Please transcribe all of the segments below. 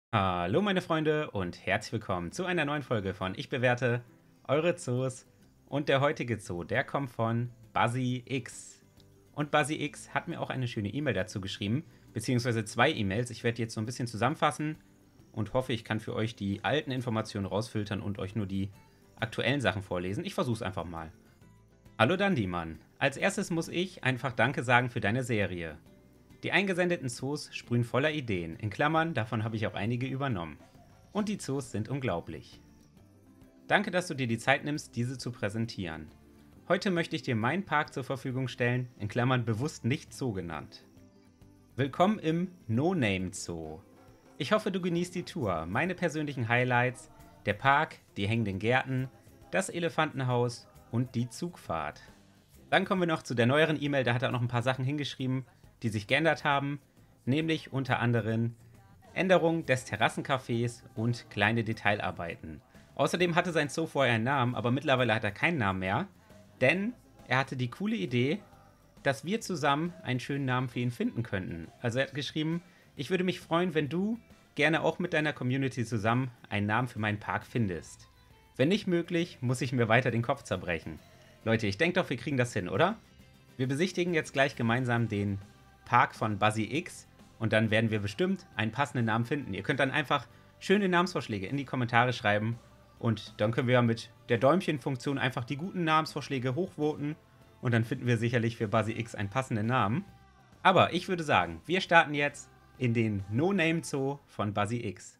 Hallo meine Freunde und herzlich willkommen zu einer neuen Folge von Ich bewerte eure Zoos. Und der heutige Zoo, der kommt von Buzzy X. Und Buzzy X hat mir auch eine schöne E-Mail dazu geschrieben, beziehungsweise zwei E-Mails. Ich werde die jetzt so ein bisschen zusammenfassen und hoffe, ich kann für euch die alten Informationen rausfiltern und euch nur die aktuellen Sachen vorlesen. Ich versuche es einfach mal. Hallo Dandymann. Als erstes muss ich einfach Danke sagen für deine Serie. Die eingesendeten Zoos sprühen voller Ideen. In Klammern, davon habe ich auch einige übernommen. Und die Zoos sind unglaublich. Danke, dass du dir die Zeit nimmst, diese zu präsentieren. Heute möchte ich dir meinen Park zur Verfügung stellen, in Klammern bewusst nicht Zoo genannt. Willkommen im No-Name Zoo. Ich hoffe, du genießt die Tour, meine persönlichen Highlights, der Park, die hängenden Gärten, das Elefantenhaus und die Zugfahrt. Dann kommen wir noch zu der neueren E-Mail, da hat er noch ein paar Sachen hingeschrieben, die sich geändert haben, nämlich unter anderem Änderung des Terrassencafés und kleine Detailarbeiten. Außerdem hatte sein Zoo vorher einen Namen, aber mittlerweile hat er keinen Namen mehr, denn er hatte die coole Idee, dass wir zusammen einen schönen Namen für ihn finden könnten. Also er hat geschrieben, ich würde mich freuen, wenn du gerne auch mit deiner Community zusammen einen Namen für meinen Park findest. Wenn nicht möglich, muss ich mir weiter den Kopf zerbrechen. Leute, ich denke doch, wir kriegen das hin, oder? Wir besichtigen jetzt gleich gemeinsam den Park von Buzzy X und dann werden wir bestimmt einen passenden Namen finden. Ihr könnt dann einfach schöne Namensvorschläge in die Kommentare schreiben und dann können wir ja mit der Däumchen-Funktion einfach die guten Namensvorschläge hochvoten und dann finden wir sicherlich für Buzzy X einen passenden Namen. Aber ich würde sagen, wir starten jetzt in den No-Name Zoo von Buzzy X.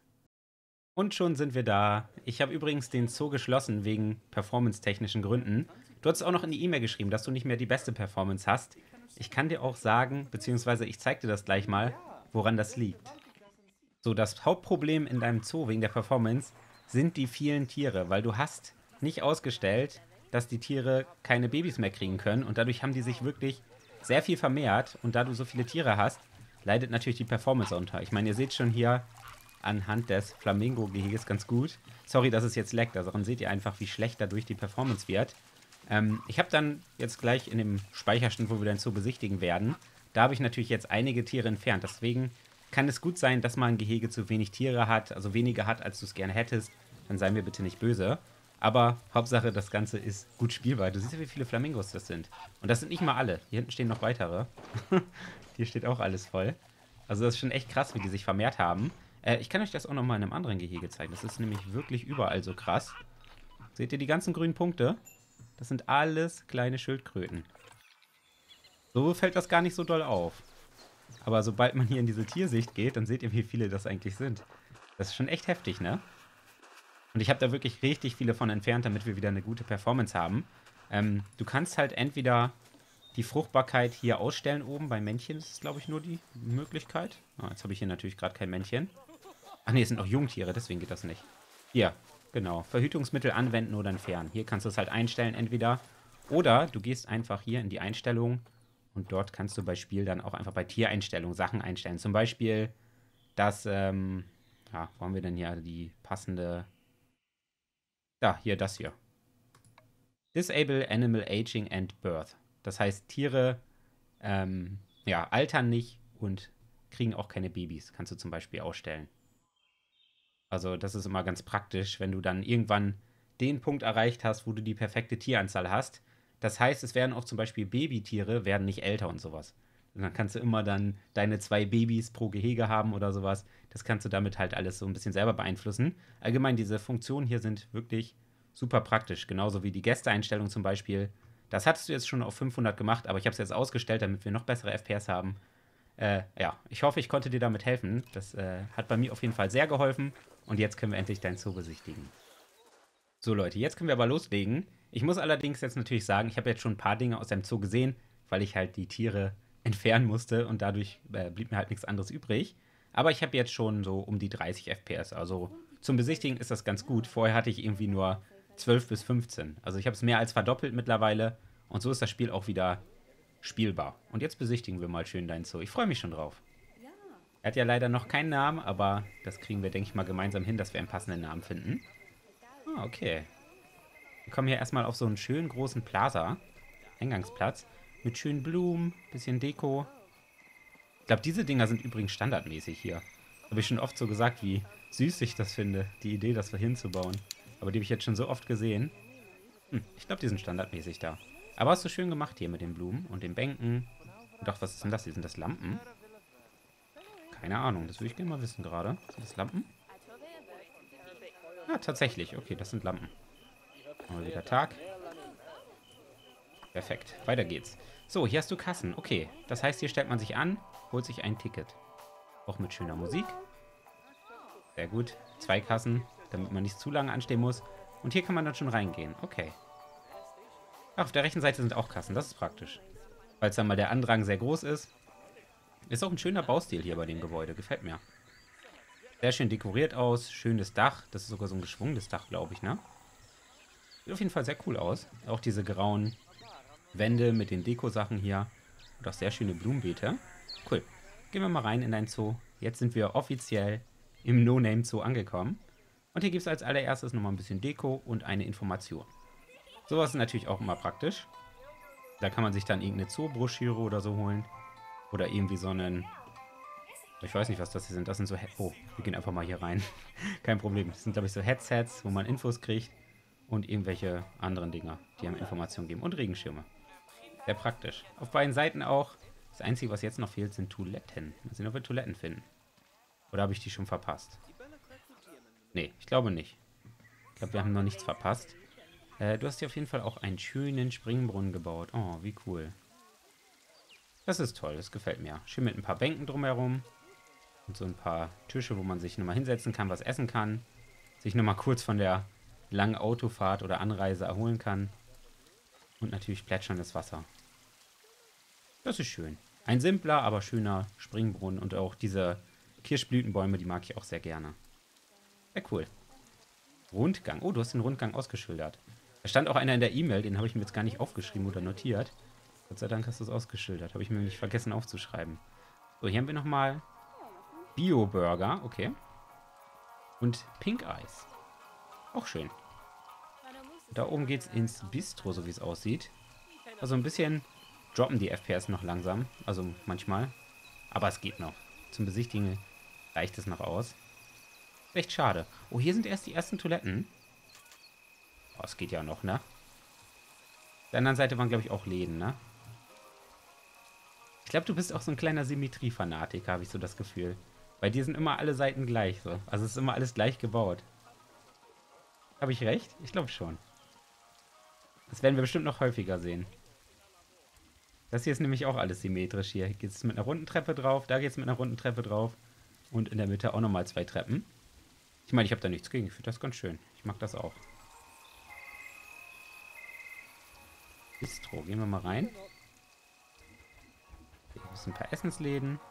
Und schon sind wir da. Ich habe übrigens den Zoo geschlossen wegen performance-technischen Gründen. Du hast auch noch in die E-Mail geschrieben, dass du nicht mehr die beste Performance hast. Ich kann dir auch sagen, beziehungsweise ich zeig dir das gleich mal, woran das liegt. So, das Hauptproblem in deinem Zoo wegen der Performance sind die vielen Tiere, weil du hast nicht ausgestellt, dass die Tiere keine Babys mehr kriegen können und dadurch haben die sich wirklich sehr viel vermehrt und da du so viele Tiere hast, leidet natürlich die Performance unter. Ich meine, ihr seht schon hier anhand des Flamingo-Geheges ganz gut. Sorry, dass es jetzt leckt, also daran seht ihr einfach, wie schlecht dadurch die Performance wird. Ich habe dann jetzt gleich in dem Speicherstand, wo wir dann Zoo besichtigen werden, da habe ich natürlich jetzt einige Tiere entfernt. Deswegen kann es gut sein, dass man ein Gehege zu wenig Tiere hat, also weniger hat, als du es gerne hättest. Dann sei mir bitte nicht böse. Aber Hauptsache, das Ganze ist gut spielbar. Du siehst ja, wie viele Flamingos das sind. Und das sind nicht mal alle. Hier hinten stehen noch weitere. Hier steht auch alles voll. Also das ist schon echt krass, wie die sich vermehrt haben. Ich kann euch das auch noch mal in einem anderen Gehege zeigen. Das ist nämlich wirklich überall so krass. Seht ihr die ganzen grünen Punkte? Das sind alles kleine Schildkröten. So fällt das gar nicht so doll auf. Aber sobald man hier in diese Tiersicht geht, dann seht ihr, wie viele das eigentlich sind. Das ist schon echt heftig, ne? Und ich habe da wirklich richtig viele von entfernt, damit wir wieder eine gute Performance haben. Du kannst halt entweder die Fruchtbarkeit hier ausstellen oben. Bei Männchen ist es, glaube ich, nur die Möglichkeit. Jetzt habe ich hier natürlich gerade kein Männchen. Ach nee, es sind noch Jungtiere, deswegen geht das nicht. Hier, genau. Verhütungsmittel anwenden oder entfernen. Hier kannst du es halt einstellen entweder. Oder du gehst einfach hier in die Einstellung und dort kannst du bei Spiel dann auch einfach bei Tiereinstellungen Sachen einstellen. Zum Beispiel das, ja, wo haben wir denn hier die passende. Da, hier, das hier. Disable Animal Aging and Birth. Das heißt, Tiere ja, altern nicht und kriegen auch keine Babys. Kannst du zum Beispiel ausstellen. Also das ist immer ganz praktisch, wenn du dann irgendwann den Punkt erreicht hast, wo du die perfekte Tieranzahl hast. Das heißt, es werden auch zum Beispiel Babytiere, werden nicht älter und sowas. Und dann kannst du immer dann deine 2 Babys pro Gehege haben oder sowas. Das kannst du damit halt alles so ein bisschen selber beeinflussen. Allgemein, diese Funktionen hier sind wirklich super praktisch. Genauso wie die Gästeeinstellung zum Beispiel. Das hattest du jetzt schon auf 500 gemacht, aber ich habe es jetzt ausgestellt, damit wir noch bessere FPS haben. Ja, ich hoffe, ich konnte dir damit helfen. Das hat bei mir auf jeden Fall sehr geholfen. Und jetzt können wir endlich dein Zoo besichtigen. So Leute, jetzt können wir aber loslegen. Ich muss allerdings jetzt natürlich sagen, ich habe jetzt schon ein paar Dinge aus dem Zoo gesehen, weil ich halt die Tiere entfernen musste und dadurch blieb mir halt nichts anderes übrig. Aber ich habe jetzt schon so um die 30 FPS. Also zum Besichtigen ist das ganz gut. Vorher hatte ich irgendwie nur 12 bis 15. Also ich habe es mehr als verdoppelt mittlerweile. Und so ist das Spiel auch wieder spielbar. Und jetzt besichtigen wir mal schön dein Zoo. Ich freue mich schon drauf. Er hat ja leider noch keinen Namen, aber das kriegen wir, denke ich mal, gemeinsam hin, dass wir einen passenden Namen finden. Ah, okay. Wir kommen hier erstmal auf so einen schönen großen Plaza, Eingangsplatz, mit schönen Blumen, bisschen Deko. Ich glaube, diese Dinger sind übrigens standardmäßig hier. Habe ich schon oft so gesagt, wie süß ich das finde, die Idee, das hinzubauen. Aber die habe ich jetzt schon so oft gesehen. Ich glaube, die sind standardmäßig da. Aber hast du schön gemacht hier mit den Blumen und den Bänken. Und auch, was ist denn das? Sind das Lampen? Keine Ahnung, das würde ich gerne mal wissen gerade. Sind das Lampen? Ja, tatsächlich. Okay, das sind Lampen. Mal wieder Tag. Perfekt, weiter geht's. So, hier hast du Kassen. Okay, das heißt, hier stellt man sich an, holt sich ein Ticket. Auch mit schöner Musik. Sehr gut. 2 Kassen, damit man nicht zu lange anstehen muss. Und hier kann man dann schon reingehen. Okay. Ach, auf der rechten Seite sind auch Kassen. Das ist praktisch. Falls dann mal der Andrang sehr groß ist. Ist auch ein schöner Baustil hier bei dem Gebäude. Gefällt mir. Sehr schön dekoriert aus. Schönes Dach. Das ist sogar so ein geschwungenes Dach, glaube ich, ne? Sieht auf jeden Fall sehr cool aus. Auch diese grauen Wände mit den Deko-Sachen hier. Und auch sehr schöne Blumenbeete. Cool. Gehen wir mal rein in dein Zoo. Jetzt sind wir offiziell im No-Name-Zoo angekommen. Und hier gibt es als allererstes nochmal ein bisschen Deko und eine Information. Sowas ist natürlich auch immer praktisch. Da kann man sich dann irgendeine Zoo-Broschüre oder so holen. Oder irgendwie so einen... Ich weiß nicht, was das hier sind. Das sind so... Oh, wir gehen einfach mal hier rein. Kein Problem. Das sind, glaube ich, so Headsets, wo man Infos kriegt. Und irgendwelche anderen Dinger, die einem Informationen geben. Und Regenschirme. Sehr praktisch. Auf beiden Seiten auch. Das Einzige, was jetzt noch fehlt, sind Toiletten. Mal sehen, ob wir Toiletten finden. Oder habe ich die schon verpasst? Nee, ich glaube nicht. Ich glaube, wir haben noch nichts verpasst. Du hast hier auf jeden Fall auch einen schönen Springbrunnen gebaut. Oh, wie cool. Das ist toll, das gefällt mir. Schön mit ein paar Bänken drumherum. Und so ein paar Tische, wo man sich nochmal hinsetzen kann, was essen kann. Sich nochmal kurz von der langen Autofahrt oder Anreise erholen kann. Und natürlich plätscherndes Wasser. Das ist schön. Ein simpler, aber schöner Springbrunnen. Und auch diese Kirschblütenbäume, die mag ich auch sehr gerne. Sehr cool. Rundgang. Oh, du hast den Rundgang ausgeschildert. Da stand auch einer in der E-Mail, den habe ich mir jetzt gar nicht aufgeschrieben oder notiert. Gott sei Dank hast du es ausgeschildert. Habe ich mir nämlich vergessen aufzuschreiben. So, hier haben wir nochmal Bio-Burger. Okay. Und Pink Eis. Auch schön. Da oben geht's ins Bistro, so wie es aussieht. Also ein bisschen droppen die FPS noch langsam. Also manchmal. Aber es geht noch. Zum Besichtigen reicht es noch aus. Echt schade. Oh, hier sind erst die ersten Toiletten. Oh, es geht ja noch, ne? Auf der anderen Seite waren, glaube ich, auch Läden, ne? Ich glaube, du bist auch so ein kleiner Symmetrie-Fanatiker, habe ich so das Gefühl. Bei dir sind immer alle Seiten gleich, so. Also es ist immer alles gleich gebaut. Habe ich recht? Ich glaube schon. Das werden wir bestimmt noch häufiger sehen. Das hier ist nämlich auch alles symmetrisch. Hier geht es mit einer runden Treppe drauf, da geht es mit einer runden Treppe drauf. Und in der Mitte auch nochmal 2 Treppen. Ich meine, ich habe da nichts gegen. Ich finde das ganz schön. Ich mag das auch. Bistro. Gehen wir mal rein. Hier gibt es ein paar Essensläden.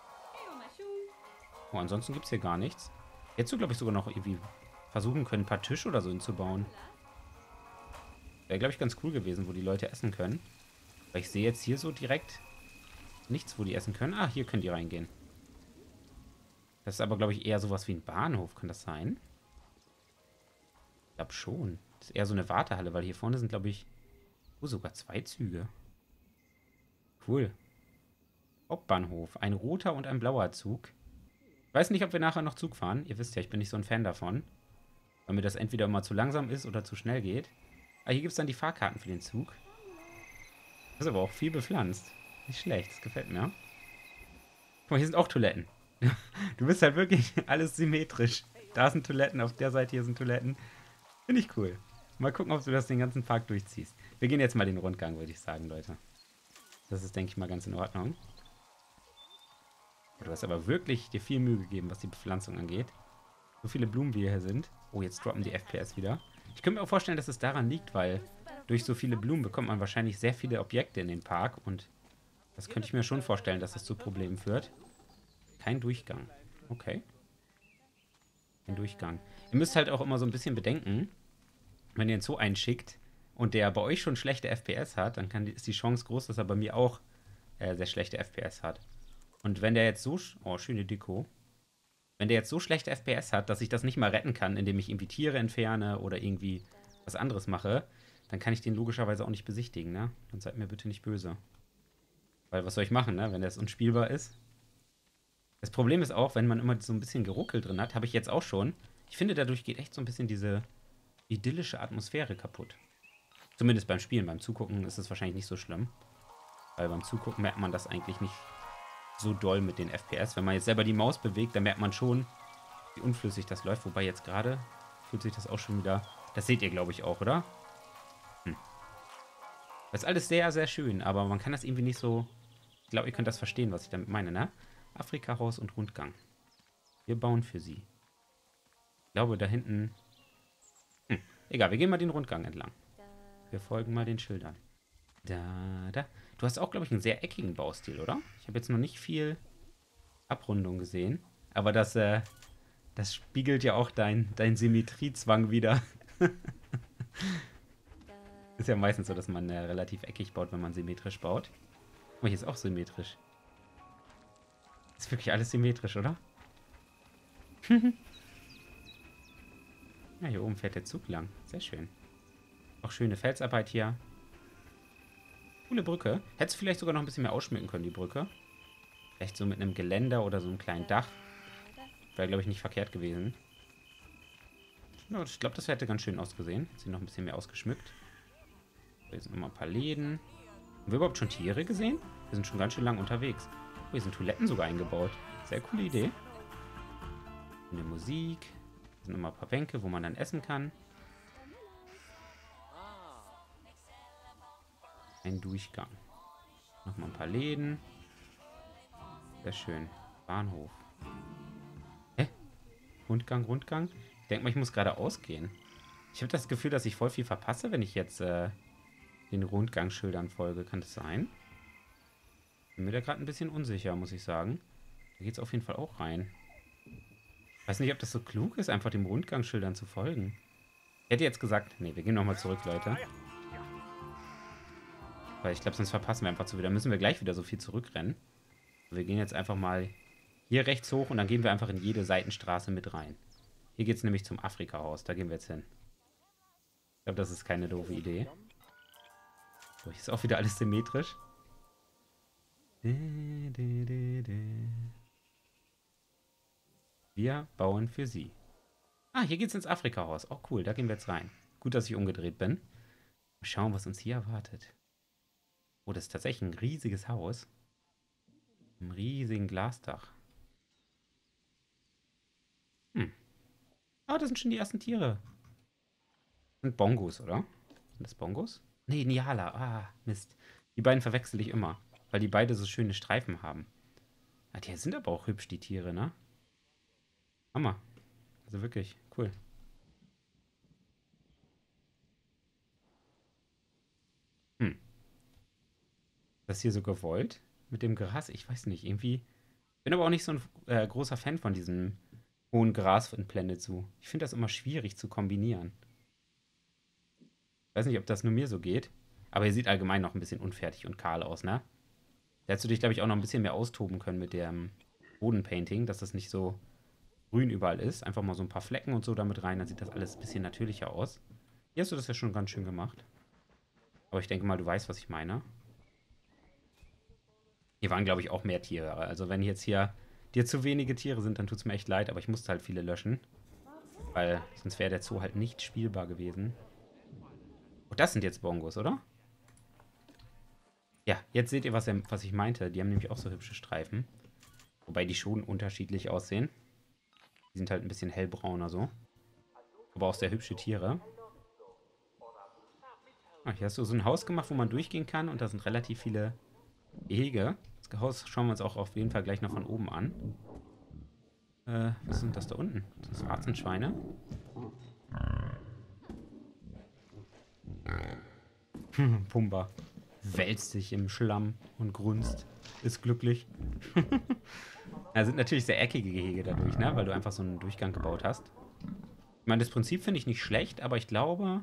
Oh, ansonsten gibt es hier gar nichts. Hättest du, glaube ich, sogar noch irgendwie versuchen können, ein paar Tische oder so hinzubauen. Wäre, glaube ich, ganz cool gewesen, wo die Leute essen können. Weil ich sehe jetzt hier so direkt nichts, wo die essen können. Ah, hier können die reingehen. Das ist aber, glaube ich, eher sowas wie ein Bahnhof. Kann das sein? Ich glaube schon. Das ist eher so eine Wartehalle, weil hier vorne sind, glaube ich... Oh, sogar 2 Züge. Cool. Hauptbahnhof. Ein roter und ein blauer Zug. Ich weiß nicht, ob wir nachher noch Zug fahren. Ihr wisst ja, ich bin nicht so ein Fan davon. Weil mir das entweder immer zu langsam ist oder zu schnell geht. Aber hier gibt es dann die Fahrkarten für den Zug. Das ist aber auch viel bepflanzt. Nicht schlecht, das gefällt mir. Guck mal, hier sind auch Toiletten. Du bist halt wirklich alles symmetrisch. Da sind Toiletten, auf der Seite hier sind Toiletten. Finde ich cool. Mal gucken, ob du das den ganzen Park durchziehst. Wir gehen jetzt mal den Rundgang, würde ich sagen, Leute. Das ist, denke ich mal, ganz in Ordnung. Du hast aber wirklich dir viel Mühe gegeben, was die Bepflanzung angeht. So viele Blumen, wie hier sind. Oh, jetzt droppen die FPS wieder. Ich könnte mir auch vorstellen, dass es daran liegt, weil durch so viele Blumen bekommt man wahrscheinlich sehr viele Objekte in den Park. Und das könnte ich mir schon vorstellen, dass das zu Problemen führt. Kein Durchgang. Okay. Kein Durchgang. Ihr müsst halt auch immer so ein bisschen bedenken, wenn ihr einen Zoo einschickt und der bei euch schon schlechte FPS hat, dann ist die Chance groß, dass er bei mir auch sehr schlechte FPS hat. Und wenn der jetzt so... Oh, schöne Deko. Wenn der jetzt so schlechte FPS hat, dass ich das nicht mal retten kann, indem ich irgendwie Tiere entferne oder irgendwie was anderes mache, dann kann ich den logischerweise auch nicht besichtigen, ne? Dann seid mir bitte nicht böse. Weil was soll ich machen, ne? Wenn der jetzt unspielbar ist. Das Problem ist auch, wenn man immer so ein bisschen Geruckel drin hat, habe ich jetzt auch schon. Ich finde, dadurch geht echt so ein bisschen diese idyllische Atmosphäre kaputt. Zumindest beim Spielen. Beim Zugucken ist es wahrscheinlich nicht so schlimm. Weil beim Zugucken merkt man das eigentlich nicht so doll mit den FPS. Wenn man jetzt selber die Maus bewegt, dann merkt man schon, wie unflüssig das läuft. Wobei jetzt gerade fühlt sich das auch schon wieder... Das seht ihr, glaube ich, auch, oder? Das ist alles sehr, sehr schön, aber man kann das irgendwie nicht so... Ich glaube, ihr könnt das verstehen, was ich damit meine, ne? Afrika-Haus und Rundgang. Wir bauen für sie. Ich glaube, da hinten... Egal, wir gehen mal den Rundgang entlang. Wir folgen mal den Schildern. Da. Du hast auch, glaube ich, einen sehr eckigen Baustil, oder? Ich habe jetzt noch nicht viel Abrundung gesehen. Aber das spiegelt ja auch dein Symmetriezwang wieder. Ist ja meistens so, dass man relativ eckig baut, wenn man symmetrisch baut. Aber hier ist auch symmetrisch. Ist wirklich alles symmetrisch, oder? Ja, hier oben fährt der Zug lang. Sehr schön. Auch schöne Felsarbeit hier. Coole Brücke. Hättest du vielleicht sogar noch ein bisschen mehr ausschmücken können, die Brücke. Vielleicht so mit einem Geländer oder so einem kleinen Dach. Wäre, glaube ich, nicht verkehrt gewesen. Ja, ich glaube, das hätte ganz schön ausgesehen. Sie noch ein bisschen mehr ausgeschmückt. Hier sind nochmal ein paar Läden. Haben wir überhaupt schon Tiere gesehen? Wir sind schon ganz schön lang unterwegs. Oh, hier sind Toiletten sogar eingebaut. Sehr coole Idee. Eine Musik. Hier sind nochmal ein paar Bänke, wo man dann essen kann. Ein Durchgang. Nochmal ein paar Läden. Sehr schön. Bahnhof. Hä? Rundgang, Rundgang? Ich denke mal, ich muss gerade ausgehen. Ich habe das Gefühl, dass ich voll viel verpasse, wenn ich jetzt den Rundgangsschildern folge. Kann das sein? Bin mir da gerade ein bisschen unsicher, muss ich sagen. Da geht es auf jeden Fall auch rein. Ich weiß nicht, ob das so klug ist, einfach dem Rundgangsschildern zu folgen. Ich hätte jetzt gesagt, nee, wir gehen nochmal zurück, Leute. Weil ich glaube, sonst verpassen wir einfach zu wieder. Müssen wir gleich wieder so viel zurückrennen. Wir gehen jetzt einfach mal hier rechts hoch und dann gehen wir einfach in jede Seitenstraße mit rein. Hier geht es nämlich zum Afrika-Haus. Da gehen wir jetzt hin. Ich glaube, das ist keine doofe Idee. So, hier ist auch wieder alles symmetrisch. Wir bauen für sie. Ah, hier geht's ins Afrika-Haus. Oh, cool. Da gehen wir jetzt rein. Gut, dass ich umgedreht bin. Mal schauen, was uns hier erwartet. Oh, das ist tatsächlich ein riesiges Haus. Ein riesigen Glasdach. Ah, das sind schon die ersten Tiere. Das sind Bongos, oder? Sind das Bongos? Nee, Nihala. Ah, Mist. Die beiden verwechsel ich immer. Weil die beide so schöne Streifen haben. Ah, die sind aber auch hübsch, die Tiere, ne? Hammer. Also wirklich, cool. Hm. Das hier so gewollt? Mit dem Gras? Ich weiß nicht, irgendwie. Bin aber auch nicht so ein großer Fan von diesem hohen Gras in Planet Zoo. Ich finde das immer schwierig zu kombinieren. Weiß nicht, ob das nur mir so geht. Aber er sieht allgemein noch ein bisschen unfertig und kahl aus, ne? Da hättest du dich, glaube ich, auch noch ein bisschen mehr austoben können mit dem Bodenpainting, dass das nicht so grün überall ist. Einfach mal so ein paar Flecken und so damit rein, dann sieht das alles ein bisschen natürlicher aus. Hier hast du das ja schon ganz schön gemacht. Aber ich denke mal, du weißt, was ich meine. Hier waren, glaube ich, auch mehr Tiere. Also wenn jetzt hier dir zu wenige Tiere sind, dann tut es mir echt leid, aber ich musste halt viele löschen. Weil sonst wäre der Zoo halt nicht spielbar gewesen. Oh, das sind jetzt Bongos, oder? Ja, jetzt seht ihr, was ich meinte. Die haben nämlich auch so hübsche Streifen. Wobei die schon unterschiedlich aussehen. Die sind halt ein bisschen hellbrauner so. Aber auch sehr hübsche Tiere. Ah, hier hast du so ein Haus gemacht, wo man durchgehen kann. Und da sind relativ viele Gehege. Das Haus schauen wir uns auch auf jeden Fall gleich noch von oben an. Was sind das da unten? Sind das Warzenschweine? Pumba wälzt sich im Schlamm und grunzt. Ist glücklich. Ja, sind natürlich sehr eckige Gehege dadurch, ne? Weil du einfach so einen Durchgang gebaut hast. Ich meine, das Prinzip finde ich nicht schlecht, aber ich glaube,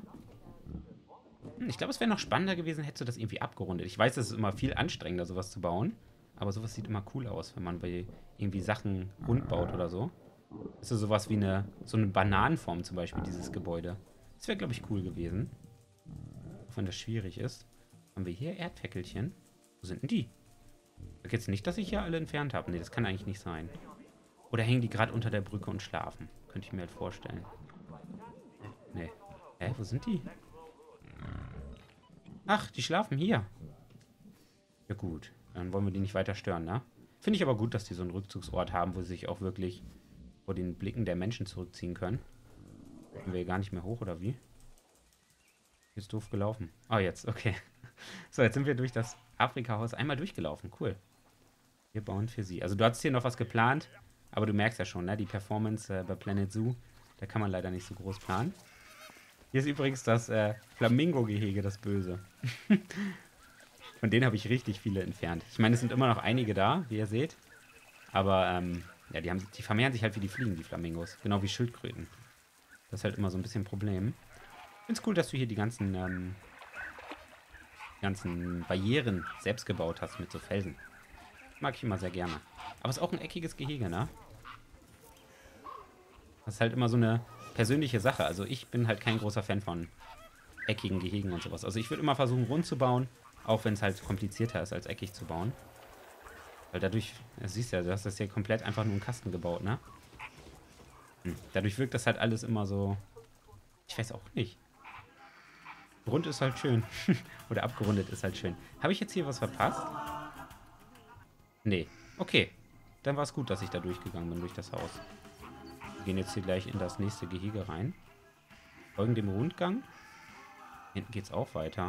es wäre noch spannender gewesen, hättest du das irgendwie abgerundet. Ich weiß, es ist immer viel anstrengender, sowas zu bauen. Aber sowas sieht immer cool aus, wenn man bei irgendwie Sachen rund baut oder so. Das ist sowas wie so eine Bananenform zum Beispiel, dieses Gebäude. Das wäre, glaube ich, cool gewesen. Auch wenn das schwierig ist. Haben wir hier Erdpäckelchen? Wo sind denn die? Ich sag jetzt nicht, dass ich hier alle entfernt habe. Nee, das kann eigentlich nicht sein. Oder hängen die gerade unter der Brücke und schlafen? Könnte ich mir halt vorstellen. Nee. Hä, wo sind die? Ach, die schlafen hier. Ja gut, dann wollen wir die nicht weiter stören, ne? Finde ich aber gut, dass die so einen Rückzugsort haben, wo sie sich auch wirklich vor den Blicken der Menschen zurückziehen können. Können wir hier gar nicht mehr hoch, oder wie? Hier ist doof gelaufen. Ah, jetzt, okay. So, jetzt sind wir durch das Afrika-Haus einmal durchgelaufen. Cool. Wir bauen für sie. Also du hattest hier noch was geplant, aber du merkst ja schon, ne? Die Performance bei Planet Zoo, da kann man leider nicht so groß planen. Hier ist übrigens das Flamingo-Gehege, das Böse. Von denen habe ich richtig viele entfernt. Ich meine, es sind immer noch einige da, wie ihr seht. Aber, ja, die vermehren sich halt wie die Fliegen, die Flamingos. Genau wie Schildkröten. Das ist halt immer so ein bisschen ein Problem. Ich finde es cool, dass du hier die ganzen Barrieren selbst gebaut hast mit so Felsen. Mag ich immer sehr gerne. Aber es ist auch ein eckiges Gehege, ne? Das ist halt immer so eine persönliche Sache. Also ich bin halt kein großer Fan von eckigen Gehegen und sowas. Also ich würde immer versuchen, rund zu bauen, auch wenn es halt komplizierter ist, als eckig zu bauen. Weil dadurch, das siehst du ja, du hast das hier komplett einfach nur einen Kasten gebaut, ne? Dadurch wirkt das halt alles immer so, ich weiß auch nicht. Rund ist halt schön. Oder abgerundet ist halt schön. Habe ich jetzt hier was verpasst? Nee. Okay. Dann war es gut, dass ich da durchgegangen bin, durch das Haus. Wir gehen jetzt hier gleich in das nächste Gehege rein. Folgen dem Rundgang. Hinten geht's auch weiter.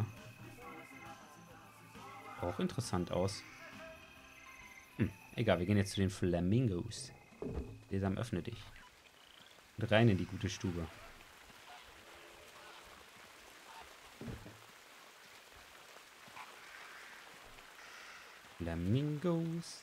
Auch interessant aus. Egal, wir gehen jetzt zu den Flamingos. Sesam, öffne dich. Und rein in die gute Stube. Flamingos.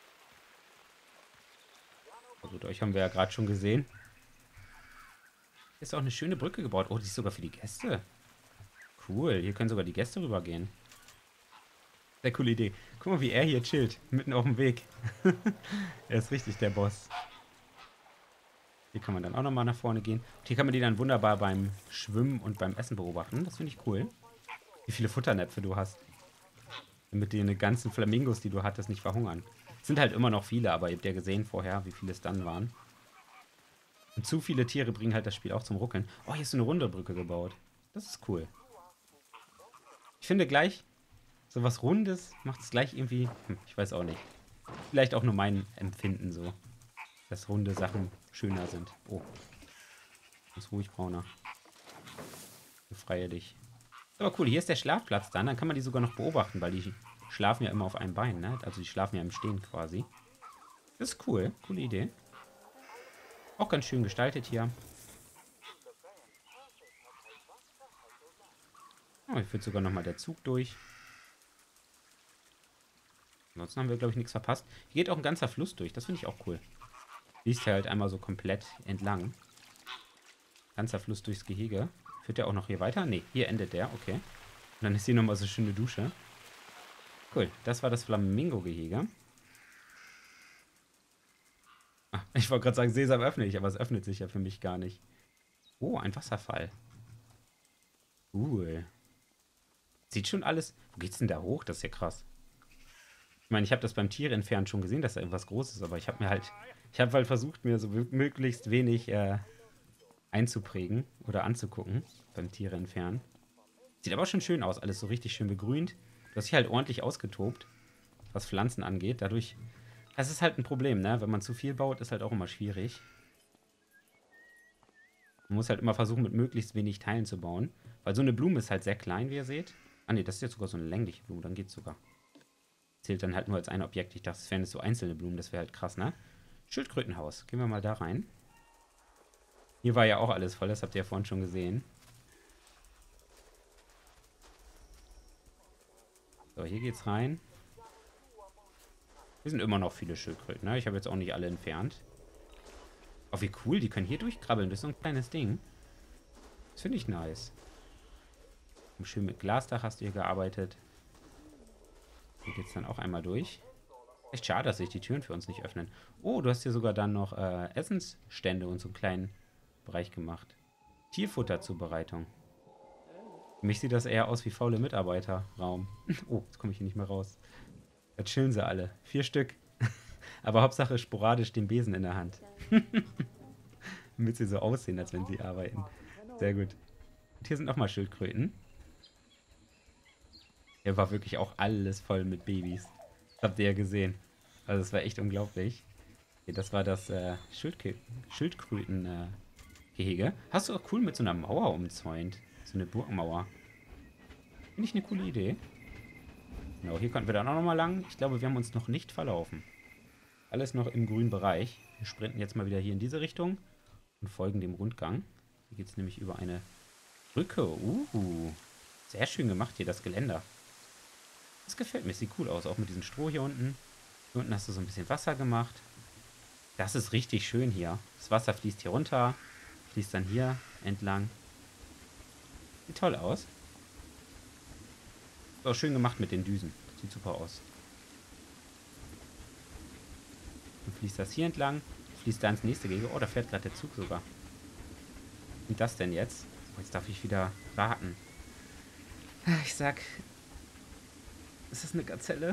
Oh gut, euch haben wir ja gerade schon gesehen. Hier ist auch eine schöne Brücke gebaut. Oh, die ist sogar für die Gäste. Cool, hier können sogar die Gäste rübergehen. Sehr coole Idee. Guck mal, wie er hier chillt. Mitten auf dem Weg. Er ist richtig der Boss. Hier kann man dann auch nochmal nach vorne gehen. Und hier kann man die dann wunderbar beim Schwimmen und beim Essen beobachten. Das finde ich cool. Wie viele Futternäpfe du hast. Damit die ganzen Flamingos, die du hattest, nicht verhungern. Es sind halt immer noch viele, aber ihr habt ja gesehen vorher, wie viele es dann waren. Und zu viele Tiere bringen halt das Spiel auch zum Ruckeln. Oh, hier ist so eine runde Brücke gebaut. Das ist cool. Ich finde gleich, so was Rundes macht es gleich irgendwie, ich weiß auch nicht. Vielleicht auch nur mein Empfinden so, dass runde Sachen schöner sind. Oh, ist ruhig, Brauner. Befreie dich. Aber cool, hier ist der Schlafplatz dann kann man die sogar noch beobachten, weil die schlafen ja immer auf einem Bein, ne? Also die schlafen ja im Stehen quasi. Das ist cool, coole Idee. Auch ganz schön gestaltet hier. Oh, hier führt sogar nochmal der Zug durch. Ansonsten haben wir, glaube ich, nichts verpasst. Hier geht auch ein ganzer Fluss durch. Das finde ich auch cool. Liest ja halt einmal so komplett entlang. Ganzer Fluss durchs Gehege. Führt der auch noch hier weiter? Ne, hier endet der. Okay. Und dann ist hier nochmal so eine schöne Dusche. Cool. Das war das Flamingo-Gehege. Ah, ich wollte gerade sagen, Sesam öffne ich, aber es öffnet sich ja für mich gar nicht. Oh, ein Wasserfall. Cool. Sieht schon alles. Wo geht's denn da hoch? Das ist ja krass. Ich meine, ich habe das beim Tiere entfernen schon gesehen, dass da irgendwas Großes ist, aber ich habe halt versucht, mir so möglichst wenig einzuprägen oder anzugucken beim Tiere entfernen. Sieht aber schon schön aus, alles so richtig schön begrünt. Du hast dich halt ordentlich ausgetobt, was Pflanzen angeht. Dadurch, das ist halt ein Problem, ne? Wenn man zu viel baut, ist halt auch immer schwierig. Man muss halt immer versuchen, mit möglichst wenig Teilen zu bauen. Weil so eine Blume ist halt sehr klein, wie ihr seht. Ah ne, das ist jetzt sogar so eine längliche Blume, dann geht's sogar. Zählt dann halt nur als ein Objekt. Ich dachte, es wären jetzt so einzelne Blumen, das wäre halt krass, ne? Schildkrötenhaus. Gehen wir mal da rein. Hier war ja auch alles voll, das habt ihr ja vorhin schon gesehen. So, hier geht's rein. Hier sind immer noch viele Schildkröten, ne? Ich habe jetzt auch nicht alle entfernt. Oh, wie cool, die können hier durchkrabbeln. Das ist so ein kleines Ding. Das finde ich nice. Schön mit Glasdach hast du hier gearbeitet. Hier geht's dann auch einmal durch. Echt schade, dass sich die Türen für uns nicht öffnen. Oh, du hast hier sogar dann noch Essensstände und so einen kleinen Bereich gemacht. Tierfutterzubereitung. Für mich sieht das eher aus wie faule Mitarbeiterraum. Oh, jetzt komme ich hier nicht mehr raus. Da chillen sie alle. 4 Stück. Aber Hauptsache sporadisch den Besen in der Hand. Damit sie so aussehen, als wenn sie arbeiten. Sehr gut. Und hier sind nochmal Schildkröten. Hier war wirklich auch alles voll mit Babys. Das habt ihr ja gesehen. Also es war echt unglaublich. Okay, das war das Schildkröten-Gehege. Hast du auch cool mit so einer Mauer umzäunt. So eine Burgmauer. Finde ich eine coole Idee. Genau, hier konnten wir dann auch nochmal lang. Ich glaube, wir haben uns noch nicht verlaufen. Alles noch im grünen Bereich. Wir sprinten jetzt mal wieder hier in diese Richtung und folgen dem Rundgang. Hier geht es nämlich über eine Brücke. Sehr schön gemacht hier, das Geländer. Das gefällt mir, sieht cool aus, auch mit diesem Stroh hier unten. Hier unten hast du so ein bisschen Wasser gemacht. Das ist richtig schön hier. Das Wasser fließt hier runter, fließt dann hier entlang. Sieht toll aus. Ist auch schön gemacht mit den Düsen. Sieht super aus. Dann fließt das hier entlang, fließt da ins nächste Gehege. Oh, da fährt gerade der Zug sogar. Wie ist das denn jetzt? Oh, jetzt darf ich wieder raten. Ich sag, ist das eine Gazelle?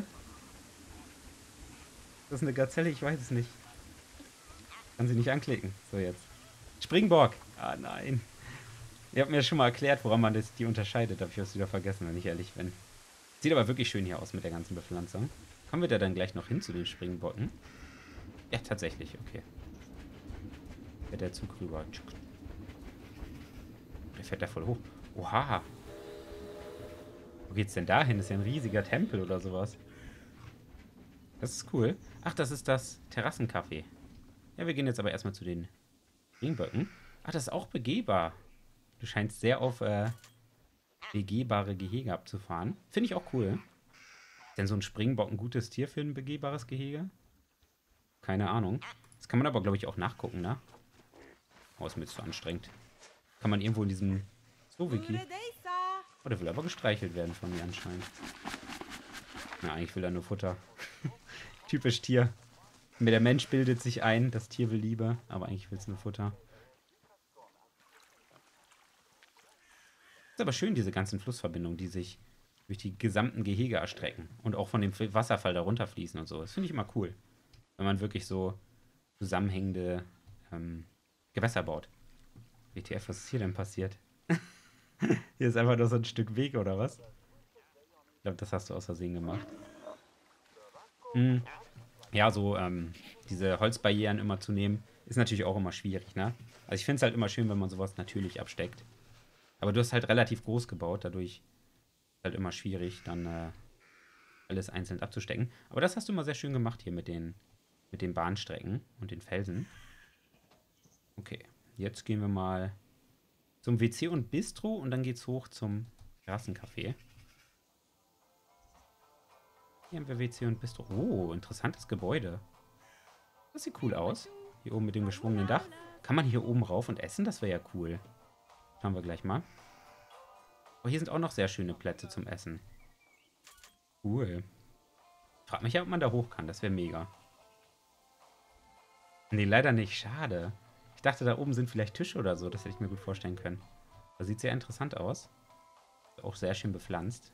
Ist das eine Gazelle? Ich weiß es nicht. Kann sie nicht anklicken. So, jetzt. Springbock. Ah, nein. Ihr habt mir schon mal erklärt, woran man die unterscheidet. Habe ich was wieder vergessen, wenn ich ehrlich bin. Sieht aber wirklich schön hier aus mit der ganzen Bepflanzung. Kommen wir da dann gleich noch hin zu den Springbocken? Ja, tatsächlich. Okay. Fährt der Zug rüber. Der fährt da voll hoch. Oha. Wo geht's denn dahin? Das ist ja ein riesiger Tempel oder sowas. Das ist cool. Ach, das ist das Terrassencafé. Ja, wir gehen jetzt aber erstmal zu den Springböcken. Ach, das ist auch begehbar. Du scheinst sehr auf begehbare Gehege abzufahren. Finde ich auch cool. Ist denn so ein Springbock ein gutes Tier für ein begehbares Gehege? Keine Ahnung. Das kann man aber, glaube ich, auch nachgucken, ne? Oh, ist mir zu anstrengend. Kann man irgendwo in diesem Zoo-Wiki... Oh, der will aber gestreichelt werden von mir anscheinend. Na, eigentlich will er nur Futter. Typisch Tier. Der Mensch bildet sich ein, das Tier will Liebe, aber eigentlich will es nur Futter. Ist aber schön, diese ganzen Flussverbindungen, die sich durch die gesamten Gehege erstrecken und auch von dem Wasserfall da runterfließen und so. Das finde ich immer cool, wenn man wirklich so zusammenhängende Gewässer baut. WTF, was ist hier denn passiert? Hier ist einfach nur so ein Stück Weg, oder was? Ich glaube, das hast du aus Versehen gemacht. Ja, so diese Holzbarrieren immer zu nehmen, ist natürlich auch immer schwierig, ne? Also ich finde es halt immer schön, wenn man sowas natürlich absteckt. Aber du hast halt relativ groß gebaut, dadurch ist halt immer schwierig, dann alles einzeln abzustecken. Aber das hast du immer sehr schön gemacht hier mit den Bahnstrecken und den Felsen. Okay, jetzt gehen wir mal zum WC und Bistro und dann geht's hoch zum Terrassencafé. Hier haben wir WC und Bistro. Oh, interessantes Gebäude. Das sieht cool aus. Hier oben mit dem geschwungenen Dach. Kann man hier oben rauf und essen? Das wäre ja cool. Schauen wir gleich mal. Oh, hier sind auch noch sehr schöne Plätze zum Essen. Cool. Frag mich ja, ob man da hoch kann. Das wäre mega. Nee, leider nicht. Schade. Ich dachte, da oben sind vielleicht Tische oder so. Das hätte ich mir gut vorstellen können. Das sieht sehr interessant aus. Auch sehr schön bepflanzt.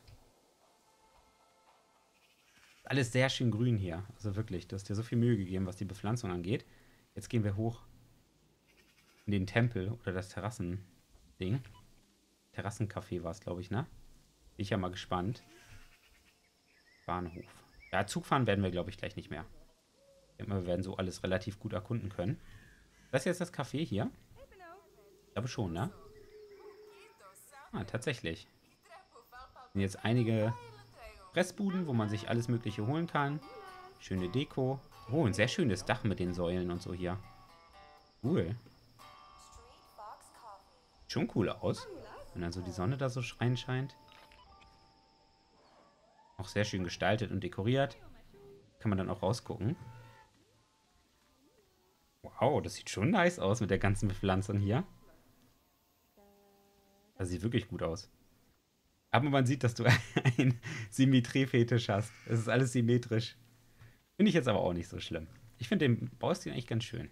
Alles sehr schön grün hier. Also wirklich, du hast dir so viel Mühe gegeben, was die Bepflanzung angeht. Jetzt gehen wir hoch in den Tempel oder das Terrassending. Terrassencafé war es, glaube ich, ne? Bin ich ja mal gespannt. Bahnhof. Ja, Zugfahren werden wir, glaube ich, gleich nicht mehr. Ich denke mal, wir werden so alles relativ gut erkunden können. Das ist jetzt das Café hier? Ich glaube schon, ne? Ah, tatsächlich. Sind jetzt einige Fressbuden, wo man sich alles Mögliche holen kann. Schöne Deko. Oh, ein sehr schönes Dach mit den Säulen und so hier. Cool. Schon cool aus. Wenn dann so die Sonne da so reinscheint. Auch sehr schön gestaltet und dekoriert. Kann man dann auch rausgucken. Wow, das sieht schon nice aus mit der ganzen Bepflanzung hier. Das sieht wirklich gut aus. Aber man sieht, dass du einen Symmetriefetisch hast. Es ist alles symmetrisch. Finde ich jetzt aber auch nicht so schlimm. Ich finde den Baustil eigentlich ganz schön.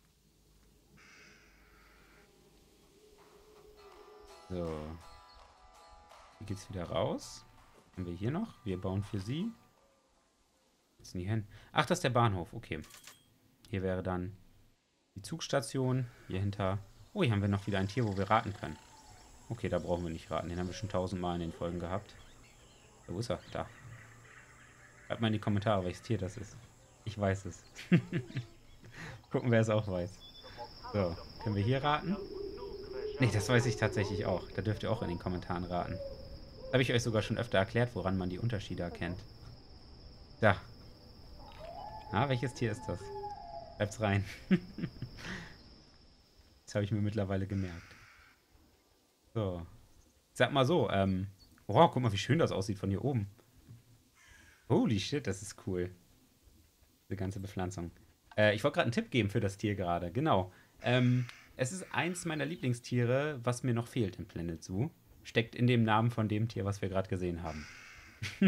So. Hier geht's wieder raus. Haben wir hier noch? Wir bauen für sie. ist denn hier hin? Ach, das ist der Bahnhof. Okay. Hier wäre dann die Zugstation. Hier hinter. Oh, hier haben wir noch wieder ein Tier, wo wir raten können. Okay, da brauchen wir nicht raten. Den haben wir schon 1000-mal in den Folgen gehabt. Wo ist er? Da. Schreibt mal in die Kommentare, welches Tier das ist. Ich weiß es. Gucken, wer es auch weiß. So, können wir hier raten? Nee, das weiß ich tatsächlich auch. Da dürft ihr auch in den Kommentaren raten. Das habe ich euch sogar schon öfter erklärt, woran man die Unterschiede erkennt. Da. Ah, welches Tier ist das? Schreibt's rein. Das habe ich mir mittlerweile gemerkt. So. Sag mal so, oh, guck mal, wie schön das aussieht von hier oben. Holy shit, das ist cool. Diese ganze Bepflanzung. Ich wollte gerade einen Tipp geben für das Tier gerade. Genau. Es ist eins meiner Lieblingstiere, was mir noch fehlt im Planet Zoo. Steckt in dem Namen von dem Tier, was wir gerade gesehen haben. Ich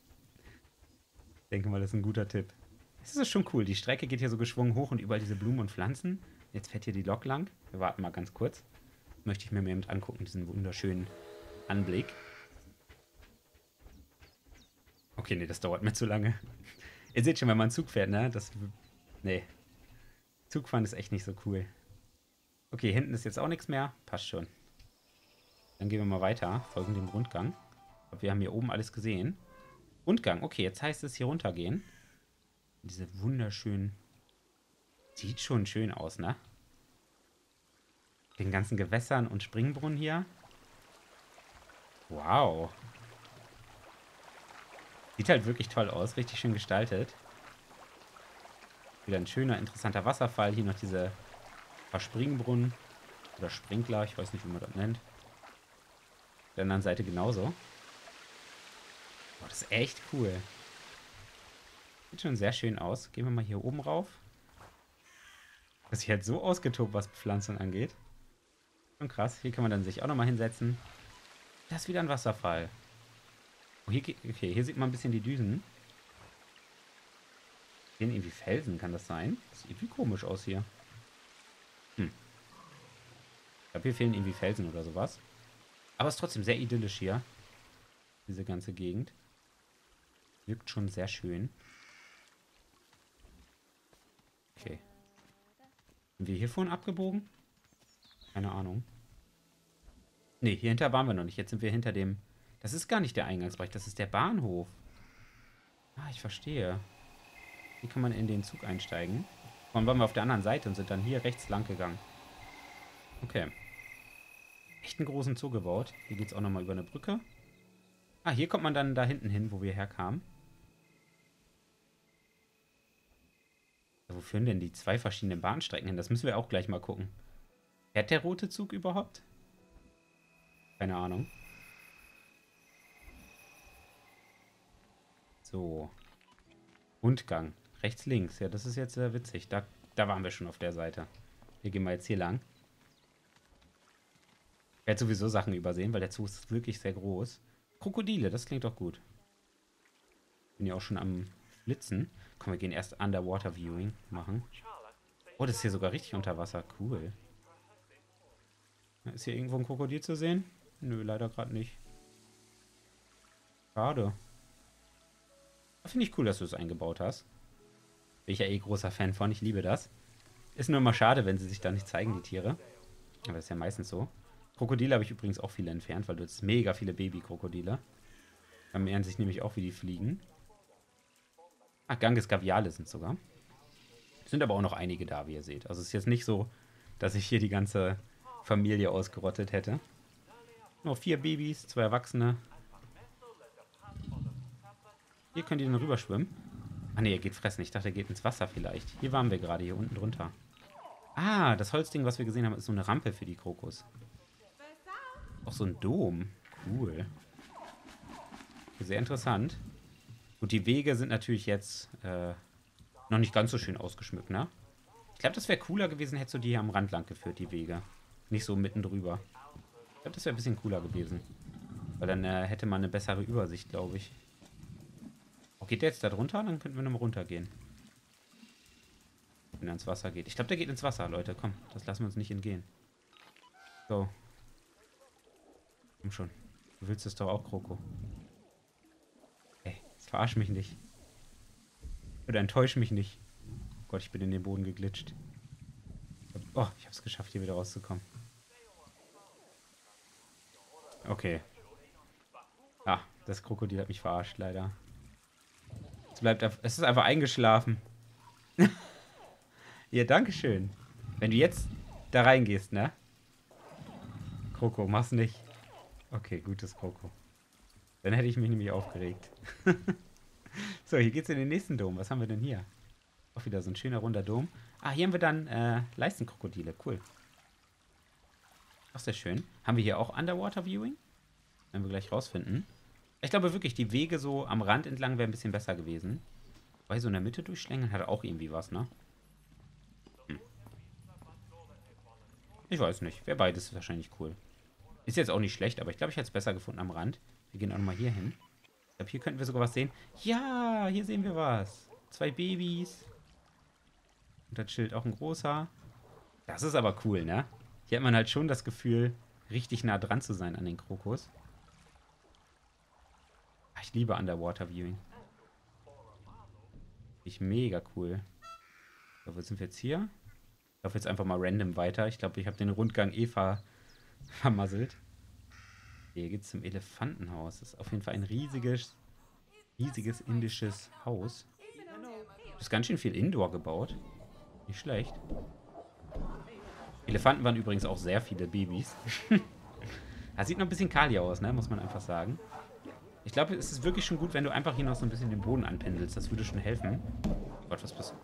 denke mal, das ist ein guter Tipp. Es ist schon cool. Die Strecke geht hier so geschwungen hoch und überall diese Blumen und Pflanzen. Jetzt fährt hier die Lok lang. Wir warten mal ganz kurz. Das möchte ich mir eben angucken, diesen wunderschönen Anblick. Okay, nee, das dauert mir zu lange. Ihr seht schon, wenn man einen Zug fährt, ne? Nee. Zugfahren ist echt nicht so cool. Okay, hinten ist jetzt auch nichts mehr. Passt schon. Dann gehen wir mal weiter. Folgen dem Rundgang. Ich glaube, wir haben hier oben alles gesehen. Rundgang. Okay, jetzt heißt es hier runtergehen. Diese wunderschönen... Sieht schon schön aus, ne? Den ganzen Gewässern und Springbrunnen hier. Wow. Sieht halt wirklich toll aus. Richtig schön gestaltet. Wieder ein schöner, interessanter Wasserfall. Hier noch diese paar Springbrunnen. Oder Sprinkler. Ich weiß nicht, wie man das nennt. Auf der anderen Seite genauso. Oh, das ist echt cool. Sieht schon sehr schön aus. Gehen wir mal hier oben rauf. Das ist halt so ausgetobt, was Bepflanzung angeht. Schon krass. Hier kann man dann sich auch nochmal hinsetzen. Das ist wieder ein Wasserfall. Oh, okay, hier sieht man ein bisschen die Düsen. Hier sind irgendwie Felsen, kann das sein? Das sieht irgendwie komisch aus hier. Ich glaube, hier fehlen irgendwie Felsen oder sowas. Aber es ist trotzdem sehr idyllisch hier. Diese ganze Gegend. Wirkt schon sehr schön. Okay. Sind wir hier vorhin abgebogen? Keine Ahnung. Ne, hier hinter waren wir noch nicht. Jetzt sind wir hinter dem... Das ist gar nicht der Eingangsbereich, das ist der Bahnhof. Ah, ich verstehe. Hier kann man in den Zug einsteigen. Dann waren wir auf der anderen Seite und sind dann hier rechts lang gegangen. Okay. Echt einen großen Zug gebaut. Hier geht es auch nochmal über eine Brücke. Ah, hier kommt man dann da hinten hin, wo wir herkamen. Wo führen denn die zwei verschiedenen Bahnstrecken hin? Das müssen wir auch gleich mal gucken. Fährt der rote Zug überhaupt? Keine Ahnung. So. Rundgang. Rechts, links. Ja, das ist jetzt witzig. Da waren wir schon auf der Seite. Wir gehen mal jetzt hier lang. Ich werde sowieso Sachen übersehen, weil der Zug ist wirklich sehr groß. Krokodile, das klingt doch gut. Bin ja auch schon am Flitzen. Komm, wir gehen erst Underwater Viewing machen. Oh, das ist hier sogar richtig unter Wasser. Cool. Ist hier irgendwo ein Krokodil zu sehen? Nö, leider gerade nicht. Schade. Finde ich cool, dass du es eingebaut hast. Bin ich ja eh großer Fan von. Ich liebe das. Ist nur immer schade, wenn sie sich da nicht zeigen, die Tiere. Aber das ist ja meistens so. Krokodile habe ich übrigens auch viele entfernt, weil du jetzt mega viele Babykrokodile. Vermehren sich nämlich auch wie die Fliegen. Ach, Ganges Gaviale sind sogar. Sind aber auch noch einige da, wie ihr seht. Also es ist jetzt nicht so, dass ich hier die ganze Familie ausgerottet hätte. Nur 4 Babys, 2 Erwachsene. Hier könnt ihr dann rüberschwimmen. Ah ne, er geht fressen. Ich dachte, er geht ins Wasser vielleicht. Hier waren wir gerade, hier unten drunter. Ah, das Holzding, was wir gesehen haben, ist so eine Rampe für die Krokus. Auch so ein Dom. Cool. Sehr interessant. Gut, die Wege sind natürlich jetzt noch nicht ganz so schön ausgeschmückt, ne? Ich glaube, das wäre cooler gewesen, hättest du die hier am Rand lang geführt, die Wege. Nicht so mitten drüber. Ich glaube, das wäre ein bisschen cooler gewesen. Weil dann hätte man eine bessere Übersicht, glaube ich. Oh, geht der jetzt da drunter? Dann könnten wir nochmal runtergehen. Wenn er ins Wasser geht. Ich glaube, der geht ins Wasser, Leute. Komm, das lassen wir uns nicht entgehen. So. Komm schon. Du willst es doch auch, Kroko. Ey, jetzt verarsch mich nicht. Oder enttäusch mich nicht. Gott, ich bin in den Boden geglitscht. Oh, ich habe es geschafft, hier wieder rauszukommen. Okay. Ah, das Krokodil hat mich verarscht, leider. Es ist einfach eingeschlafen. Ja, dankeschön. Wenn du jetzt da reingehst, ne? Kroko, mach's nicht. Okay, gutes Kroko. Dann hätte ich mich nämlich aufgeregt. So, hier geht's in den nächsten Dom. Was haben wir denn hier? Auch wieder so ein schöner runder Dom. Ah, hier haben wir dann Leistenkrokodile. Cool. Ach, sehr schön. Haben wir hier auch Underwater Viewing? Werden wir gleich rausfinden. Ich glaube wirklich, die Wege so am Rand entlang wäre ein bisschen besser gewesen. Weil so in der Mitte durchschlängeln hat auch irgendwie was, ne? Hm. Ich weiß nicht. Wäre beides wahrscheinlich cool. Ist jetzt auch nicht schlecht, aber ich glaube, ich hätte es besser gefunden am Rand. Wir gehen auch nochmal hier hin. Ich glaube, hier könnten wir sogar was sehen. Ja, hier sehen wir was. 2 Babys. Und das Schild auch ein großer. Das ist aber cool, ne? Hier hat man halt schon das Gefühl, richtig nah dran zu sein an den Krokus. Ich liebe Underwater Viewing. Ich mega cool. So, wo sind wir jetzt hier? Ich laufe jetzt einfach mal random weiter. Ich glaube, ich habe den Rundgang vermasselt. Hier geht's zum Elefantenhaus. Das ist auf jeden Fall ein riesiges indisches Haus. Das ist ganz schön viel Indoor gebaut. Nicht schlecht. Elefanten waren übrigens auch sehr viele Babys. Das sieht noch ein bisschen kahl hier aus, ne? Muss man einfach sagen. Ich glaube, es ist wirklich schon gut, wenn du einfach hier noch so ein bisschen den Boden anpendelst. Das würde schon helfen. Gott, was bist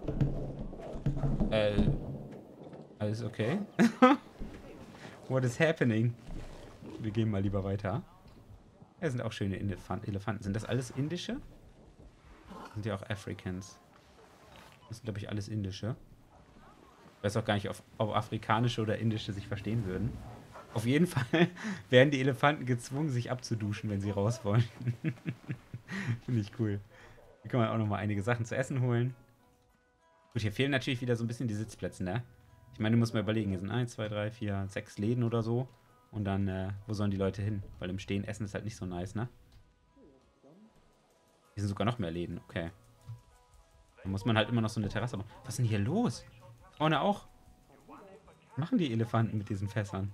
du? Alles okay? What is happening? Wir gehen mal lieber weiter. Ja, sind auch schöne Elefanten. Sind das alles indische? Sind ja auch Africans. Das sind, glaube ich, alles indische. Ich weiß auch gar nicht, ob afrikanische oder indische sich verstehen würden. Auf jeden Fall werden die Elefanten gezwungen, sich abzuduschen, wenn sie raus wollen. Finde ich cool. Hier kann man auch nochmal einige Sachen zu essen holen. Gut, hier fehlen natürlich wieder so ein bisschen die Sitzplätze, ne? Ich meine, du musst mal überlegen, hier sind 1, 2, 3, 4, 6 Läden oder so. Und dann, wo sollen die Leute hin? Weil im Stehen essen ist halt nicht so nice, ne? Hier sind sogar noch mehr Läden, okay. Da muss man halt immer noch so eine Terrasse machen. Was ist denn hier los? Vorne auch. Was machen die Elefanten mit diesen Fässern?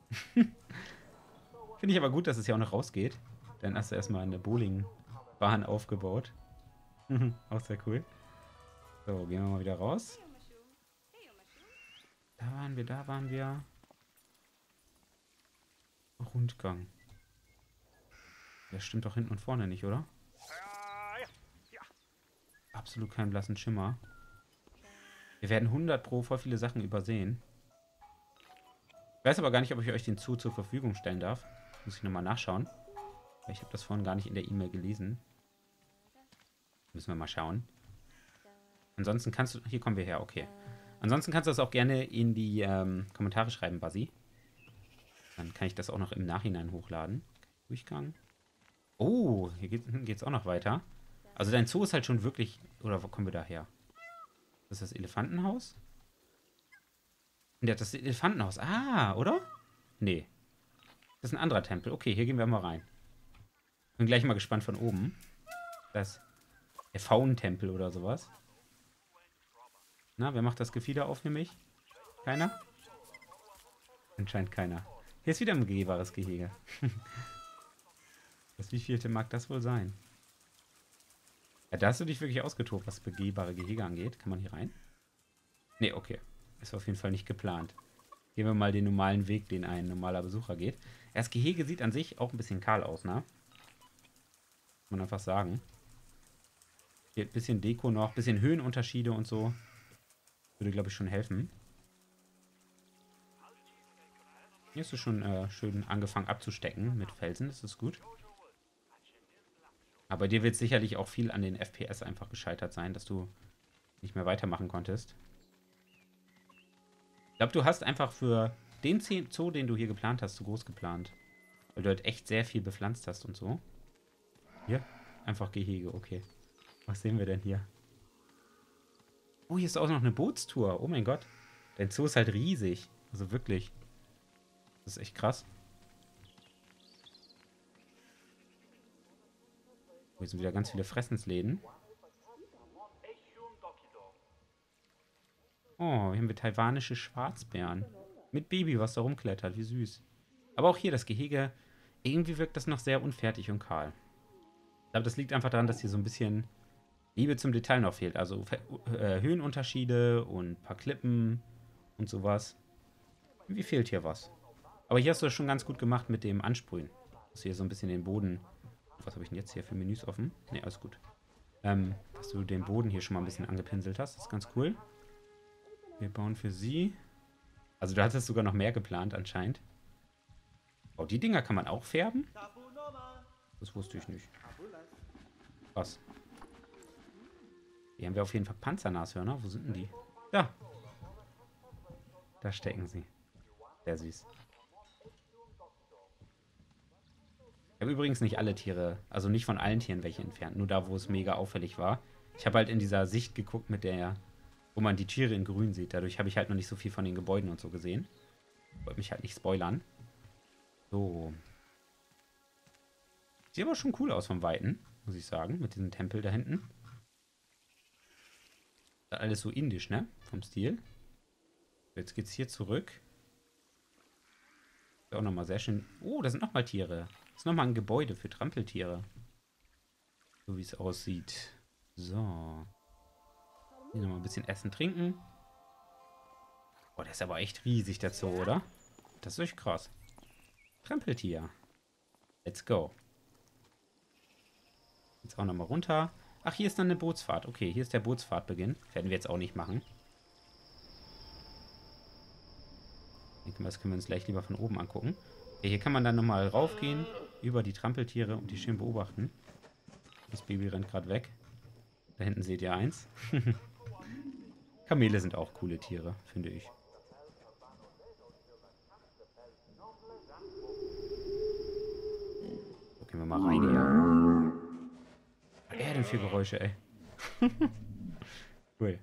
Finde ich aber gut, dass es ja auch noch rausgeht. Dann hast du erstmal eine Bowlingbahn aufgebaut. Auch sehr cool. So, gehen wir mal wieder raus. Da waren wir. Rundgang. Das stimmt doch hinten und vorne nicht, oder? Absolut keinen blassen Schimmer. Wir werden 100 Pro voll viele Sachen übersehen. Ich weiß aber gar nicht, ob ich euch den Zoo zur Verfügung stellen darf. Muss ich nochmal nachschauen. Ich habe das vorhin gar nicht in der E-Mail gelesen. Müssen wir mal schauen. Ansonsten kannst du... Hier kommen wir her, okay. Ansonsten kannst du das auch gerne in die Kommentare schreiben, Basi. Dann kann ich das auch noch im Nachhinein hochladen. Durchgang. Oh, hier geht's auch noch weiter. Also dein Zoo ist halt schon wirklich... Oder wo kommen wir da her? Das ist das Elefantenhaus? Ja, das ist das Elefantenhaus. Ah, oder? Nee. Das ist ein anderer Tempel. Okay, hier gehen wir mal rein. Bin gleich mal gespannt von oben. Das ist der Faunentempel oder sowas. Na, wer macht das Gefieder auf für mich? Keiner? Anscheinend keiner. Hier ist wieder ein begehbares Gehege. Das wievielte mag das wohl sein? Ja, da hast du dich wirklich ausgetobt, was begehbare Gehege angeht. Kann man hier rein? Nee, okay. Ist auf jeden Fall nicht geplant. Gehen wir mal den normalen Weg, den ein normaler Besucher geht. Das Gehege sieht an sich auch ein bisschen kahl aus, ne? Muss man einfach sagen. Hier ein bisschen Deko noch, ein bisschen Höhenunterschiede und so. Würde, glaube ich, schon helfen. Hier hast du schon schön angefangen abzustecken mit Felsen. Das ist gut. Aber dir wird sicherlich auch viel an den FPS einfach gescheitert sein, dass du nicht mehr weitermachen konntest. Ich glaube, du hast einfach für den Zoo, den du hier geplant hast, zu groß geplant. Weil du halt echt sehr viel bepflanzt hast und so. Hier? Einfach Gehege, okay. Was sehen wir denn hier? Oh, hier ist auch noch eine Bootstour. Oh mein Gott. Dein Zoo ist halt riesig. Also wirklich. Das ist echt krass. Hier sind wieder ganz viele Fressensläden. Oh, hier haben wir taiwanische Schwarzbären. Mit Baby, was da rumklettert. Wie süß. Aber auch hier das Gehege. Irgendwie wirkt das noch sehr unfertig und kahl. Ich glaube, das liegt einfach daran, dass hier so ein bisschen Liebe zum Detail noch fehlt. Also Höhenunterschiede und ein paar Klippen und sowas. Irgendwie fehlt hier was. Aber hier hast du das schon ganz gut gemacht mit dem Ansprühen. Dass du hier so ein bisschen den Boden... Was habe ich denn jetzt hier für Menüs offen? Ne, alles gut. Dass du den Boden hier schon mal ein bisschen angepinselt hast. Das ist ganz cool. Wir bauen für sie. Also du hattest sogar noch mehr geplant anscheinend. Oh, die Dinger kann man auch färben? Das wusste ich nicht. Was? Hier haben wir auf jeden Fall Panzernashörner. Wo sind denn die? Da. Da stecken sie. Sehr süß. Ich habe übrigens nicht alle Tiere, also nicht von allen Tieren welche entfernt. Nur da, wo es mega auffällig war. Ich habe halt in dieser Sicht geguckt, mit der, wo man die Tiere in grün sieht. Dadurch habe ich halt noch nicht so viel von den Gebäuden und so gesehen. Wollte mich halt nicht spoilern. So. Sieht aber schon cool aus vom Weiten, muss ich sagen. Mit diesem Tempel da hinten. Alles so indisch, ne? Vom Stil. Jetzt geht's hier zurück. Ist auch nochmal sehr schön. Oh, da sind nochmal Tiere. Das ist nochmal ein Gebäude für Trampeltiere. So wie es aussieht. So. Hier nochmal ein bisschen Essen, Trinken. Boah, der ist aber echt riesig, der Zoo, oder? Das ist echt krass. Trampeltier. Let's go. Jetzt auch nochmal runter. Ach, hier ist dann eine Bootsfahrt. Okay, hier ist der Bootsfahrtbeginn. Werden wir jetzt auch nicht machen. Ich denke mal, das können wir uns gleich lieber von oben angucken. Okay, hier kann man dann nochmal raufgehen, über die Trampeltiere und die schön beobachten. Das Baby rennt gerade weg. Da hinten seht ihr eins. Kamele sind auch coole Tiere, finde ich. So, gehen wir mal rein hier. Was er denn für Geräusche, ey? Cool.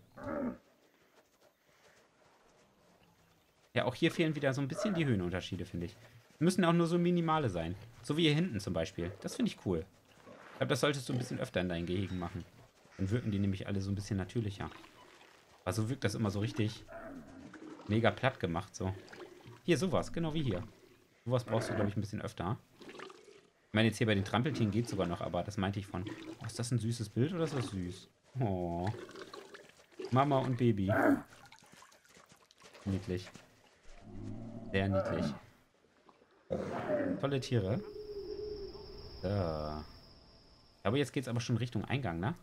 Ja, auch hier fehlen wieder so ein bisschen die Höhenunterschiede, finde ich. Müssen auch nur so minimale sein. So wie hier hinten zum Beispiel. Das finde ich cool. Ich glaube, das solltest du ein bisschen öfter in deinen Gehegen machen. Dann wirken die nämlich alle so ein bisschen natürlicher. Aber so wirkt das immer so richtig mega platt gemacht, so. Hier, sowas, genau wie hier. Sowas brauchst du, glaube ich, ein bisschen öfter. Ich meine, jetzt hier bei den Trampeltieren geht sogar noch, aber das meinte ich von, oh, ist das ein süßes Bild oder ist das süß? Oh. Mama und Baby. Niedlich. Sehr niedlich. Tolle Tiere. So. Aber jetzt geht es aber schon Richtung Eingang, ne?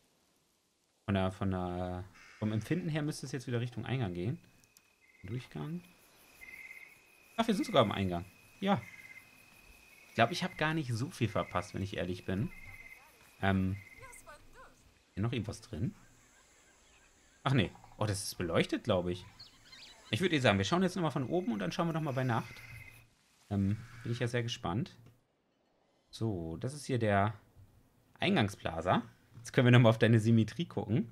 Vom Empfinden her müsste es jetzt wieder Richtung Eingang gehen. Durchgang. Ach, wir sind sogar am Eingang. Ja. Ich glaube, ich habe gar nicht so viel verpasst, wenn ich ehrlich bin. Hier noch irgendwas drin? Ach nee. Oh, das ist beleuchtet, glaube ich. Ich würde sagen, wir schauen jetzt nochmal von oben und dann schauen wir nochmal bei Nacht. Bin ich ja sehr gespannt. So, das ist hier der Eingangsplaza. Jetzt können wir nochmal auf deine Symmetrie gucken.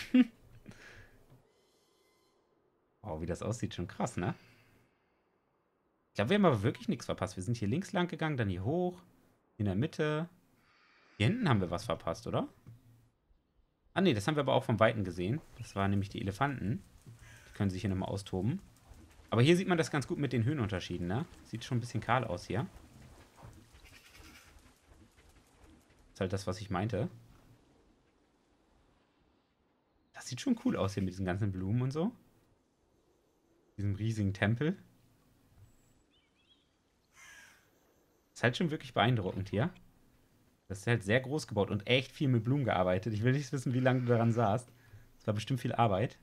Wow, wie das aussieht, schon krass, ne? Ich glaube, wir haben aber wirklich nichts verpasst. Wir sind hier links lang gegangen, dann hier hoch, in der Mitte. Hier hinten haben wir was verpasst, oder? Ah, ne, das haben wir aber auch vom Weiten gesehen. Das waren nämlich die Elefanten. Die können sich hier nochmal austoben. Aber hier sieht man das ganz gut mit den Höhenunterschieden, ne? Sieht schon ein bisschen kahl aus hier. Das ist halt das, was ich meinte. Das sieht schon cool aus hier mit diesen ganzen Blumen und so. Diesem riesigen Tempel. Ist halt schon wirklich beeindruckend hier. Das ist halt sehr groß gebaut und echt viel mit Blumen gearbeitet. Ich will nicht wissen, wie lange du daran saßt. Das war bestimmt viel Arbeit.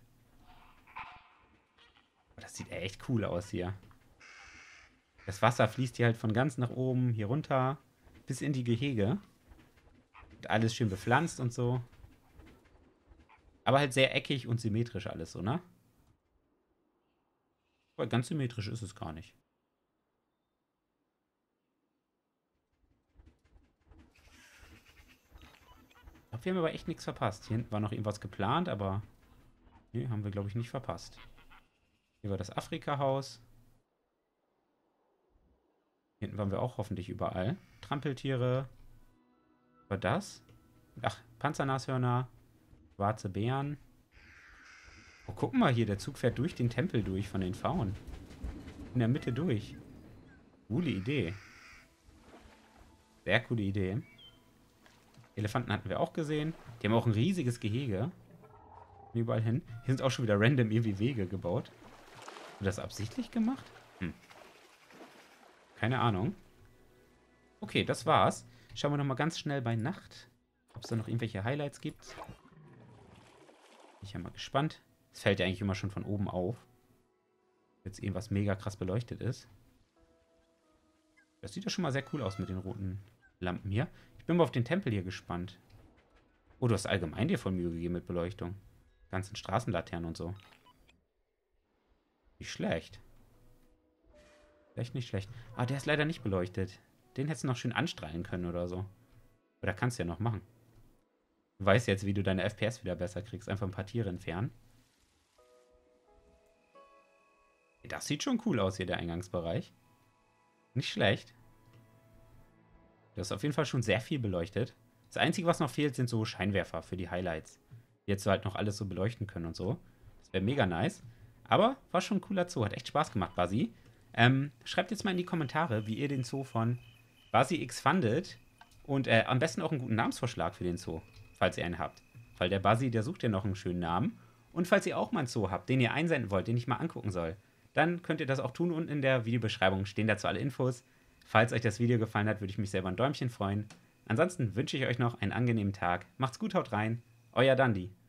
Aber das sieht echt cool aus hier. Das Wasser fließt hier halt von ganz nach oben, hier runter, bis in die Gehege. Und alles schön bepflanzt und so. Aber halt sehr eckig und symmetrisch alles so, ne? Aber ganz symmetrisch ist es gar nicht. Ich glaube, wir haben aber echt nichts verpasst. Hier hinten war noch irgendwas geplant, aber nee, haben wir, glaube ich, nicht verpasst. Hier war das Afrika-Haus. Hier hinten waren wir auch hoffentlich überall. Trampeltiere. War das? Ach, Panzernashörner. Schwarze Bären. Oh, guck mal hier, der Zug fährt durch den Tempel durch von den Pfauen. In der Mitte durch. Coole Idee. Sehr coole Idee. Elefanten hatten wir auch gesehen. Die haben auch ein riesiges Gehege. Überall hin. Hier sind auch schon wieder random irgendwie Wege gebaut. Hast du das absichtlich gemacht? Keine Ahnung. Okay, das war's. Schauen wir nochmal ganz schnell bei Nacht, ob es da noch irgendwelche Highlights gibt. Bin ich ja mal gespannt. Es fällt ja eigentlich immer schon von oben auf. Jetzt irgendwas mega krass beleuchtet ist. Das sieht ja schon mal sehr cool aus mit den roten Lampen hier. Ich bin mal auf den Tempel hier gespannt. Oh, du hast allgemein dir voll Mühe gegeben mit Beleuchtung. Ganzen Straßenlaternen und so. Nicht schlecht. Echt nicht schlecht. Ah, der ist leider nicht beleuchtet. Den hättest du noch schön anstrahlen können oder so. Oder kannst du ja noch machen. Du weißt jetzt, wie du deine FPS wieder besser kriegst. Einfach ein paar Tiere entfernen. Das sieht schon cool aus hier, der Eingangsbereich. Nicht schlecht. Du hast auf jeden Fall schon sehr viel beleuchtet. Das Einzige, was noch fehlt, sind so Scheinwerfer für die Highlights. Die jetzt so halt noch alles so beleuchten können und so. Das wäre mega nice. Aber war schon ein cooler Zoo. Hat echt Spaß gemacht, Basi. Schreibt jetzt mal in die Kommentare, wie ihr den Zoo von Basi X fandet. Und am besten auch einen guten Namensvorschlag für den Zoo, falls ihr einen habt. Weil der Basi, der sucht ja noch einen schönen Namen. Und falls ihr auch mal einen Zoo habt, den ihr einsenden wollt, den ich mal angucken soll, dann könnt ihr das auch tun. Unten in der Videobeschreibung stehen dazu alle Infos. Falls euch das Video gefallen hat, würde ich mich selber ein Däumchen freuen. Ansonsten wünsche ich euch noch einen angenehmen Tag. Macht's gut, haut rein. Euer Dandi.